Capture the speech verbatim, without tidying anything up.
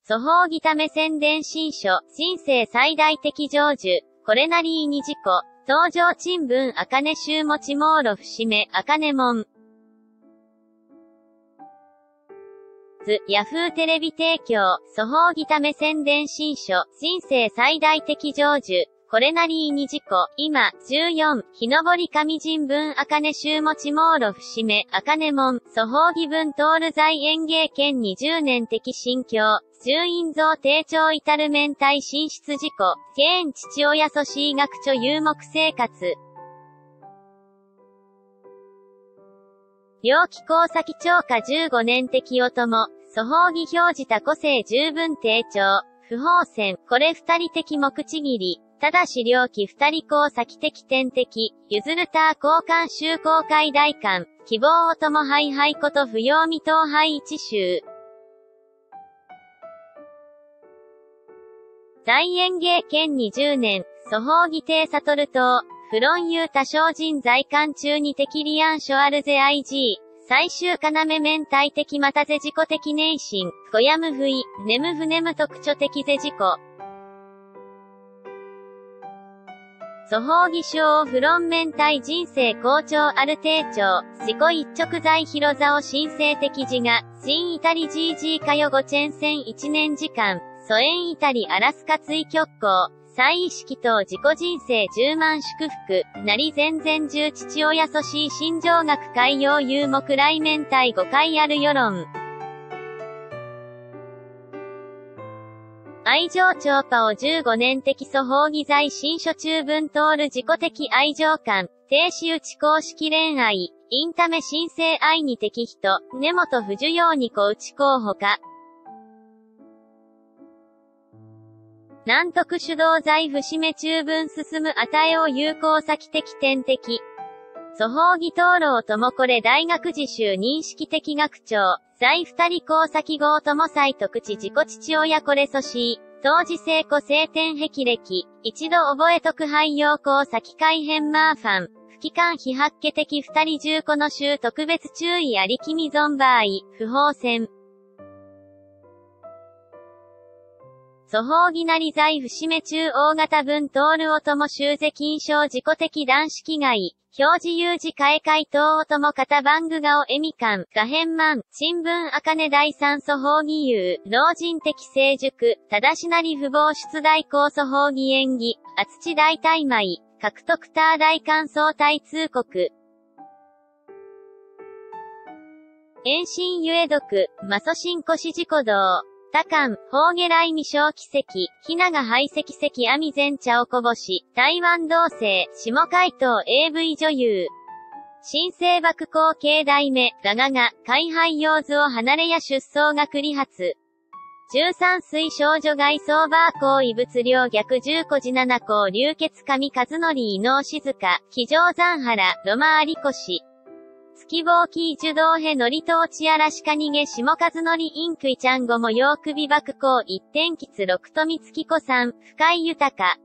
粗法ギタメ宣伝新書、人生最大的成就、これなりーに事故、登場珍聞あかね週持ち網路節目あかね門。図、ヤフーテレビ提供、粗法ギタメ宣伝新書、人生最大的成就、これなりーに事故、今、じゅうよん、日登り神人文あかね週持ち網路節目あかね門、粗法義文通る在園芸兼にじゅうねん的心境、重因像低調至る面体進出事故、現父親阻止医学著遊牧生活。猟奇工先超過じゅうごねん的お供、粗法義表示た個性十分低調、不法線、これ二人的目ちぎり。ただし猟奇二人公先的天敵、譲るた交換集公開大官、希望おともハイハイこと不要未踏廃一周。在園芸兼にじゅうねん、粗法義帝悟島、フロンユー多精進在官中に適リアンショアルゼ アイジー。最終要面体的またぜ自己的内心、ゴヤムフイ、ネムフネム特徴的ぜ自己。粗法義称フロン面体人生好調ある定調、自己一直在広沢神聖的自我、新イタリ ジージー かよごチェン戦一年時間、疎遠イタリアラスカ追極行、再意識等自己人生十万祝福、なり全然十父親阻止心情学海洋遊牧来面体五回ある世論。愛情超パをじゅうごねん的粗法義在新書中文通る自己的愛情感、停止打ち公式恋愛、インタメ新生愛に適人、根本不受用に小内候補か。南徳主導在節目中文進む与えを有効先的天敵。粗法義灯籠ともこれ大学自習認識的学長。在二人公先号とも再特地自己父親これ阻止。当時成功晴天霹靂。一度覚え特廃用公先改変マーファン。不機関非発家的二人十個の州特別注意ありきみ存場合。不法戦。粗法義なり在節目中大型分通るおとも修是金賞自己的男式外。表示有事替え回答おとも型番具顔エミカン、画変満、新聞あかね第三粗法義有、老人的成熟、ただしなり不法出大高粗法義演技、厚地大大米、獲得ター大官相対通告。遠心ゆえ読、マソシンコシジコ道。多漢、法下来未小奇跡、ひなが排斥石阿弥前茶をこぼし、台湾同性、下海東 エーブイ 女優。新生爆光系代目、ガガガ、海廃用図を離れや出走が繰り発。じゅうさん水少女外装バーコー異物量逆じゅう個次七項流血上和則伊能静香、騎乗山原、ロマ有越。月棒キー受動へのりと落ち嵐か逃げ下和則インクイちゃんごもよう首爆光一点吉六富月子さん、深井豊。